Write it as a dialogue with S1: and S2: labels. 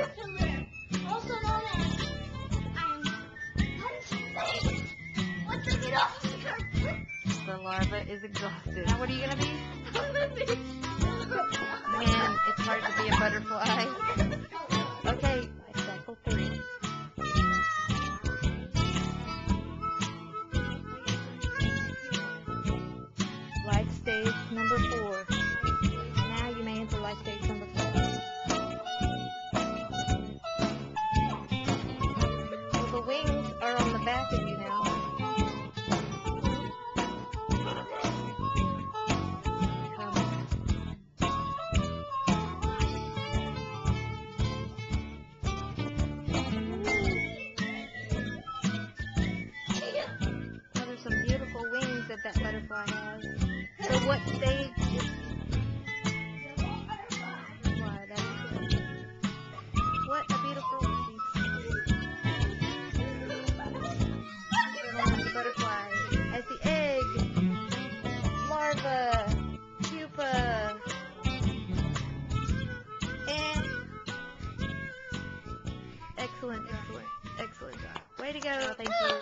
S1: caterpillar, also known as once I get off the carpet.
S2: The larva is exhausted. Now what are you going to be?
S1: I'm a fish.
S2: Man, it's hard to be a butterfly. Okay, cycle 3. Life stage number 4. Now you may enter life stage number 4. Well, the wings are on the back of you now. Those are some beautiful wings that butterfly has. So what stage is butterfly? What a beautiful piece. The butterfly as the egg, larva, pupa, and excellent job. Way to go. Thank you.